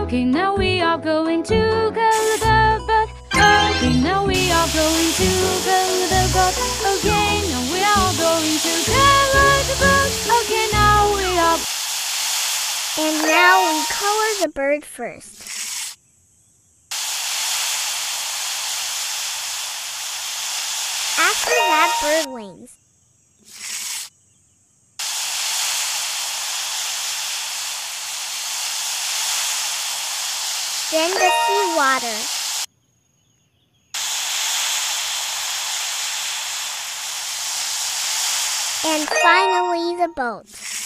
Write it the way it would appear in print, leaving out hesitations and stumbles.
Okay, now we are going to color the boat. Okay, now we are going to color the boat. Okay, now we are going to color the boat. Okay, now we are. And now we color the bird first. After that, bird wings. Then the sea water. And finally the boat.